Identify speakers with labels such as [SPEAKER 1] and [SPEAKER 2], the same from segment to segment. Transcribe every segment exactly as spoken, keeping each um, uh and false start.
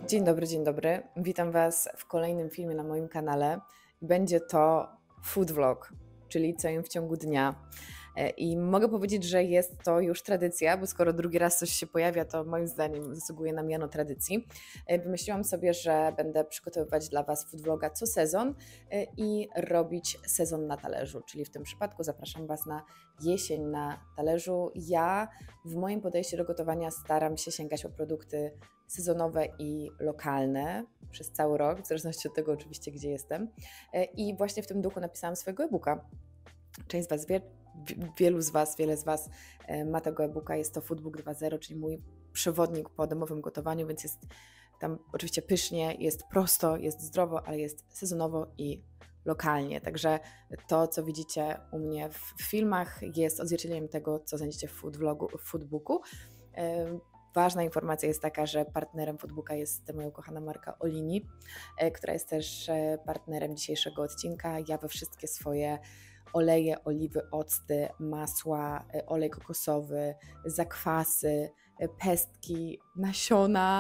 [SPEAKER 1] Dzień dobry, dzień dobry. Witam Was w kolejnym filmie na moim kanale. Będzie to food vlog, czyli co jem w ciągu dnia. E, I mogę powiedzieć, że jest to już tradycja, bo skoro drugi raz coś się pojawia, to moim zdaniem zasługuje na miano tradycji. E, Wymyśliłam sobie, że będę przygotowywać dla Was food vloga co sezon e, i robić sezon na talerzu, czyli w tym przypadku zapraszam Was na jesień na talerzu. Ja w moim podejściu do gotowania staram się sięgać po produkty sezonowe i lokalne przez cały rok, w zależności od tego oczywiście, gdzie jestem. E, I właśnie w tym duchu napisałam swojego e-booka. Część z Was wie, wielu z Was, wiele z Was e, ma tego e-booka, jest to Foodbook dwa zero, czyli mój przewodnik po domowym gotowaniu, więc jest tam oczywiście pysznie, jest prosto, jest zdrowo, ale jest sezonowo i lokalnie. Także to, co widzicie u mnie w filmach, jest odzwierciedleniem tego, co znajdziecie w food vlogu, w foodbooku. E, Ważna informacja jest taka, że partnerem Foodbooka jest moja ukochana marka Olini, która jest też partnerem dzisiejszego odcinka. Ja we wszystkie swoje oleje, oliwy, octy, masła, olej kokosowy, zakwasy, pestki, nasiona,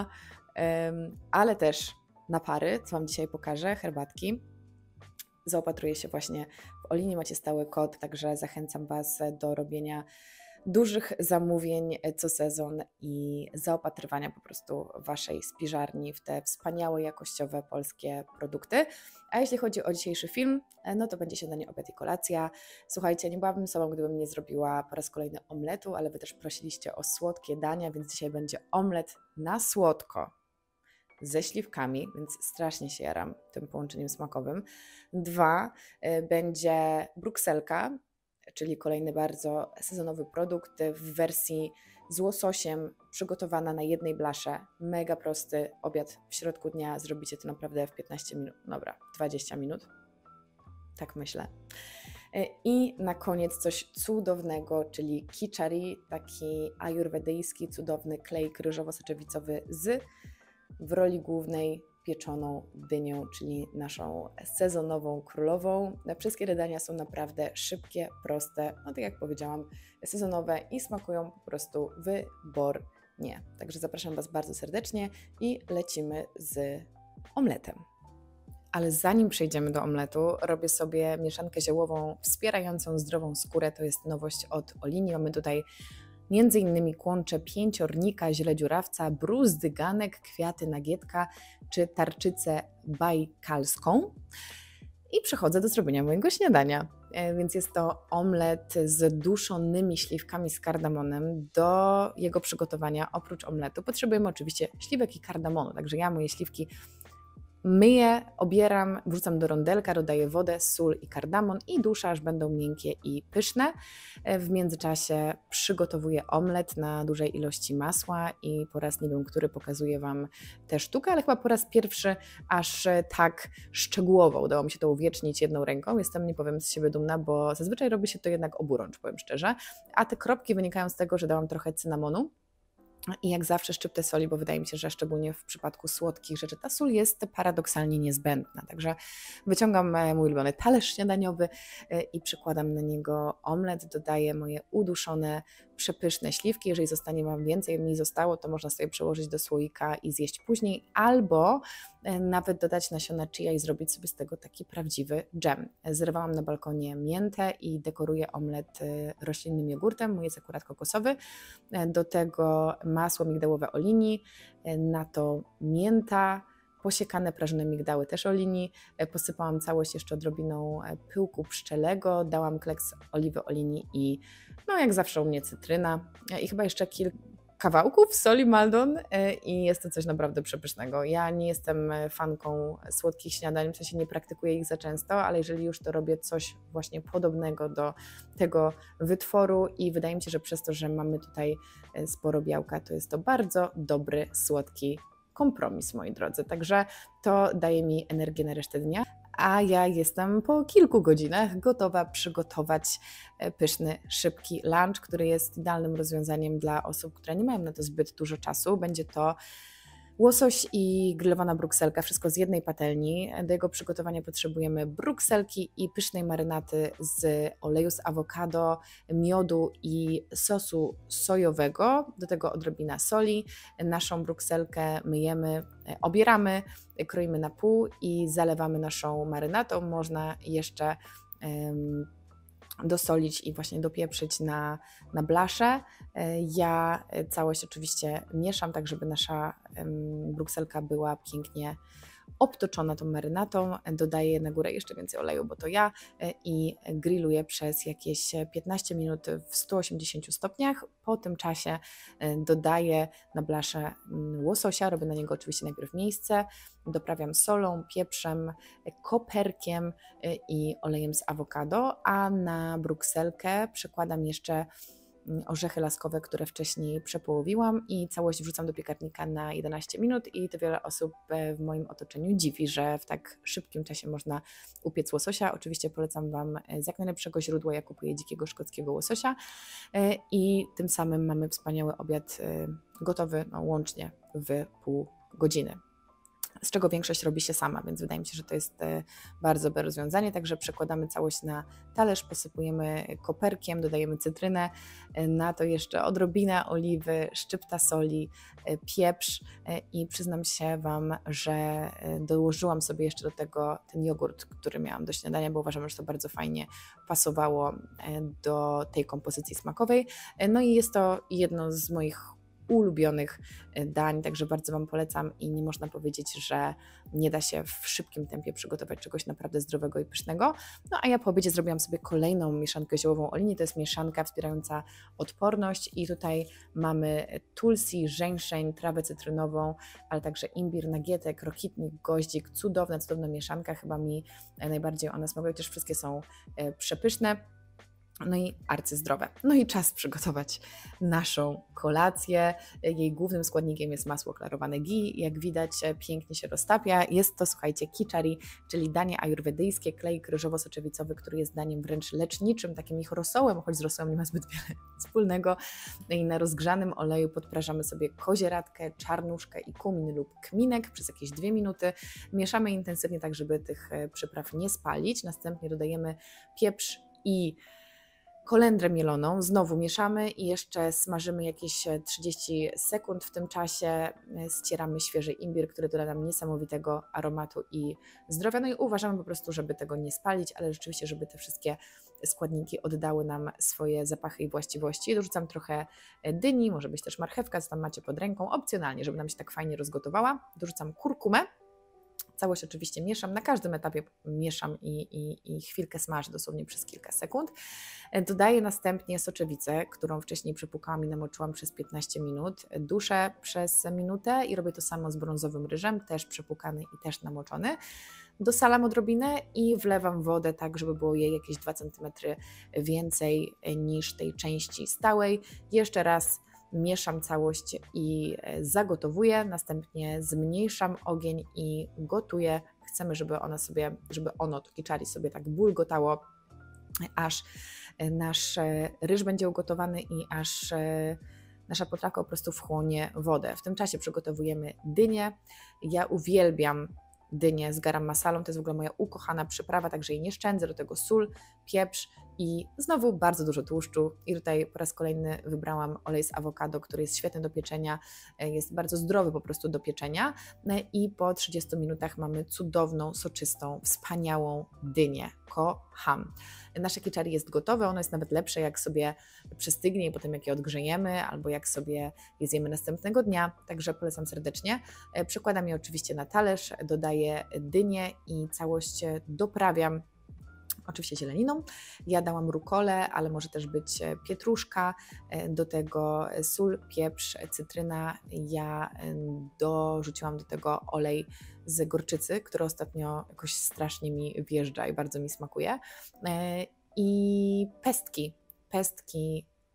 [SPEAKER 1] ale też napary, co Wam dzisiaj pokażę, herbatki. Zaopatruję się właśnie w Olinie, macie stały kod, także zachęcam Was do robienia dużych zamówień co sezon i zaopatrywania po prostu Waszej spiżarni w te wspaniałe, jakościowe polskie produkty. A jeśli chodzi o dzisiejszy film, no to będzie śniadanie, obiad i kolacja. Słuchajcie, nie byłabym sobą, gdybym nie zrobiła po raz kolejny omletu, ale Wy też prosiliście o słodkie dania, więc dzisiaj będzie omlet na słodko ze śliwkami, więc strasznie się jaram tym połączeniem smakowym. Dwa, będzie brukselka, czyli kolejny bardzo sezonowy produkt w wersji z łososiem, przygotowana na jednej blasze. Mega prosty obiad w środku dnia, zrobicie to naprawdę w piętnaście minut, dobra, dwadzieścia minut, tak myślę. I na koniec coś cudownego, czyli khichdi, taki ajurwedyjski, cudowny klejk ryżowo-soczewicowy z w roli głównej pieczoną dynią, czyli naszą sezonową królową. Wszystkie dania są naprawdę szybkie, proste, no tak jak powiedziałam, sezonowe i smakują po prostu wybornie. Także zapraszam Was bardzo serdecznie i lecimy z omletem. Ale zanim przejdziemy do omletu, robię sobie mieszankę ziołową wspierającą zdrową skórę. To jest nowość od Olini. Mamy tutaj między innymi kłącze pięciornika, źle dziurawca, bruzdy, ganek, kwiaty nagietka czy tarczycę bajkalską. I przechodzę do zrobienia mojego śniadania. Więc jest to omlet z duszonymi śliwkami z kardamonem. Do jego przygotowania oprócz omletu potrzebujemy oczywiście śliwek i kardamonu. Także ja moje śliwki myję, obieram, wrzucam do rondelka, dodaję wodę, sól i kardamon i duszę, aż będą miękkie i pyszne. W międzyczasie przygotowuję omlet na dużej ilości masła i po raz nie wiem, który pokazuję Wam tę sztukę, ale chyba po raz pierwszy aż tak szczegółowo udało mi się to uwiecznić jedną ręką. Jestem, nie powiem, z siebie dumna, bo zazwyczaj robi się to jednak oburącz, powiem szczerze. A te kropki wynikają z tego, że dałam trochę cynamonu. I jak zawsze szczyptę soli, bo wydaje mi się, że szczególnie w przypadku słodkich rzeczy ta sól jest paradoksalnie niezbędna. Także wyciągam mój ulubiony talerz śniadaniowy i przykładam na niego omlet, dodaję moje uduszone, przepyszne śliwki. Jeżeli zostanie Wam więcej, mi zostało, to można sobie przełożyć do słoika i zjeść później, albo nawet dodać nasiona chia i zrobić sobie z tego taki prawdziwy dżem. Zrywałam na balkonie miętę i dekoruję omlet roślinnym jogurtem, mój jest akurat kokosowy. Do tego masło migdałowe Olini, na to mięta, posiekane prażone migdały też Olini, posypałam całość jeszcze odrobiną pyłku pszczelego, dałam kleks oliwy Olini i no jak zawsze u mnie cytryna i chyba jeszcze kilka kawałków soli Maldon i jest to coś naprawdę przepysznego. Ja nie jestem fanką słodkich śniadań, w sensie nie praktykuję ich za często, ale jeżeli już to robię coś właśnie podobnego do tego wytworu i wydaje mi się, że przez to, że mamy tutaj sporo białka, to jest to bardzo dobry, słodki kompromis, moi drodzy. Także to daje mi energię na resztę dnia. A ja jestem po kilku godzinach gotowa przygotować pyszny, szybki lunch, który jest idealnym rozwiązaniem dla osób, które nie mają na to zbyt dużo czasu. Będzie to Łosoś i grillowana brukselka, wszystko z jednej patelni. Do jego przygotowania potrzebujemy brukselki i pysznej marynaty z oleju z awokado, miodu i sosu sojowego. Do tego odrobina soli. Naszą brukselkę myjemy, obieramy, kroimy na pół i zalewamy naszą marynatą. Można jeszcze um, dosolić i właśnie dopieprzyć na, na blaszę. Ja całość oczywiście mieszam tak, żeby nasza um, brukselka była pięknie obtoczona tą marynatą. Dodaję na górę jeszcze więcej oleju, bo to ja, i grilluję przez jakieś piętnaście minut w stu osiemdziesięciu stopniach. Po tym czasie dodaję na blaszę łososia, robię na niego oczywiście najpierw miejsce, doprawiam solą, pieprzem, koperkiem i olejem z awokado, a na brukselkę przekładam jeszcze orzechy laskowe, które wcześniej przepołowiłam i całość wrzucam do piekarnika na jedenaście minut i to wiele osób w moim otoczeniu dziwi, że w tak szybkim czasie można upiec łososia. Oczywiście polecam Wam z jak najlepszego źródła, ja kupuję dzikiego szkockiego łososia i tym samym mamy wspaniały obiad gotowy, no, łącznie w pół godziny. Z czego większość robi się sama, więc wydaje mi się, że to jest bardzo dobre rozwiązanie. Także przekładamy całość na talerz, posypujemy koperkiem, dodajemy cytrynę, na to jeszcze odrobinę oliwy, szczypta soli, pieprz i przyznam się Wam, że dołożyłam sobie jeszcze do tego ten jogurt, który miałam do śniadania, bo uważam, że to bardzo fajnie pasowało do tej kompozycji smakowej. No i jest to jedno z moich ulubionych dań, także bardzo Wam polecam i nie można powiedzieć, że nie da się w szybkim tempie przygotować czegoś naprawdę zdrowego i pysznego. No a ja po obiedzie zrobiłam sobie kolejną mieszankę ziołową Olini, to jest mieszanka wspierająca odporność i tutaj mamy tulsi, żeńszeń, trawę cytrynową, ale także imbir, nagietek, rokitnik, goździk, cudowna, cudowna mieszanka, chyba mi najbardziej ona smakuje, chociaż wszystkie są przepyszne. No i arcyzdrowe. No i czas przygotować naszą kolację. Jej głównym składnikiem jest masło klarowane ghee. Jak widać, pięknie się roztapia. Jest to, słuchajcie, khichari, czyli danie ajurwedyjskie, klejk ryżowo-soczewicowy, który jest daniem wręcz leczniczym, takim ich rosołem, choć z rosołem nie ma zbyt wiele wspólnego. No i na rozgrzanym oleju podprażamy sobie kozieradkę, czarnuszkę i kumin lub kminek przez jakieś dwie minuty. Mieszamy intensywnie tak, żeby tych przypraw nie spalić. Następnie dodajemy pieprz i kolendrę mieloną, znowu mieszamy i jeszcze smażymy jakieś trzydzieści sekund. W tym czasie ścieramy świeży imbir, który doda nam niesamowitego aromatu i zdrowia. No i uważamy po prostu, żeby tego nie spalić, ale rzeczywiście, żeby te wszystkie składniki oddały nam swoje zapachy i właściwości. Dorzucam trochę dyni, może być też marchewka, co tam macie pod ręką, opcjonalnie, żeby nam się tak fajnie rozgotowała. Dorzucam kurkumę. Całość oczywiście mieszam, na każdym etapie mieszam i, i, i chwilkę smażę, dosłownie przez kilka sekund. Dodaję następnie soczewicę, którą wcześniej przepłukałam i namoczyłam przez piętnaście minut. Duszę przez minutę i robię to samo z brązowym ryżem, też przepłukany i też namoczony. Dosalam odrobinę i wlewam wodę tak, żeby było jej jakieś dwa centymetry więcej niż tej części stałej. Jeszcze raz mieszam całość i zagotowuję, następnie zmniejszam ogień i gotuję. Chcemy, żeby ona sobie, żeby ono, to khichari sobie tak bulgotało, aż nasz ryż będzie ugotowany i aż nasza potrawka po prostu wchłonie wodę. W tym czasie przygotowujemy dynię. Ja uwielbiam dynię z garam masalą, to jest w ogóle moja ukochana przyprawa, także jej nie szczędzę, do tego sól, pieprz i znowu bardzo dużo tłuszczu i tutaj po raz kolejny wybrałam olej z awokado, który jest świetny do pieczenia, jest bardzo zdrowy po prostu do pieczenia i po trzydziestu minutach mamy cudowną, soczystą, wspaniałą dynię. Kocham. Nasze khichari jest gotowe, ono jest nawet lepsze jak sobie przestygnie i potem jak je odgrzejemy albo jak sobie je zjemy następnego dnia, także polecam serdecznie. Przekładam je oczywiście na talerz, dodaję dynię i całość doprawiam oczywiście zieleniną. Ja dałam rukolę, ale może też być pietruszka, do tego sól, pieprz, cytryna. Ja dorzuciłam do tego olej z gorczycy, który ostatnio jakoś strasznie mi wjeżdża i bardzo mi smakuje. I pestki, pestki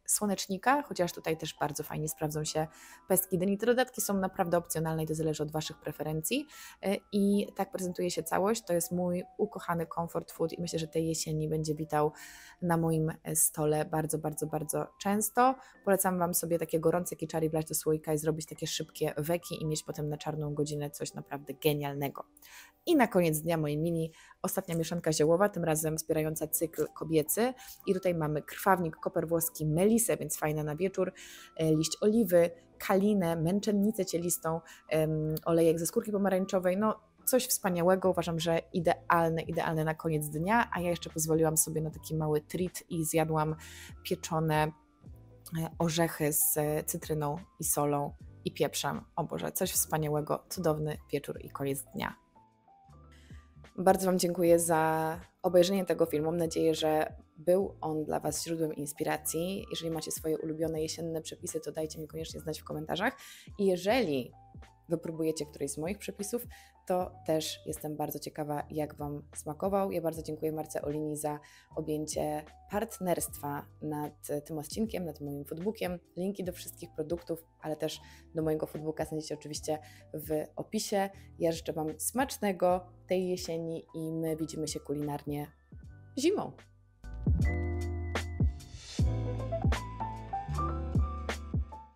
[SPEAKER 1] słonecznika, chociaż tutaj też bardzo fajnie sprawdzą się pestki dyni. Te dodatki są naprawdę opcjonalne i to zależy od Waszych preferencji. I tak prezentuje się całość. To jest mój ukochany comfort food i myślę, że tej jesieni będzie witał na moim stole bardzo, bardzo, bardzo często. Polecam Wam sobie takie gorące kiczari wlać do słoika i zrobić takie szybkie weki i mieć potem na czarną godzinę coś naprawdę genialnego. I na koniec dnia mojej mini ostatnia mieszanka ziołowa, tym razem wspierająca cykl kobiecy. I tutaj mamy krwawnik, koper włoski, melisę, więc fajna na wieczór, liść oliwy, kalinę, męczennicę cielistą, um, olejek ze skórki pomarańczowej, no coś wspaniałego, uważam, że idealne, idealne na koniec dnia, a ja jeszcze pozwoliłam sobie na taki mały treat i zjadłam pieczone orzechy z cytryną i solą i pieprzem. O Boże, coś wspaniałego, cudowny wieczór i koniec dnia. Bardzo Wam dziękuję za obejrzenie tego filmu. Mam nadzieję, że był on dla Was źródłem inspiracji. Jeżeli macie swoje ulubione jesienne przepisy, to dajcie mi koniecznie znać w komentarzach. I jeżeli wypróbujecie któryś z moich przepisów, to też jestem bardzo ciekawa, jak Wam smakował. Ja bardzo dziękuję Marce Olini za objęcie partnerstwa nad tym odcinkiem, nad moim foodbookiem. Linki do wszystkich produktów, ale też do mojego foodbooka znajdziecie oczywiście w opisie. Ja życzę Wam smacznego tej jesieni i my widzimy się kulinarnie zimą.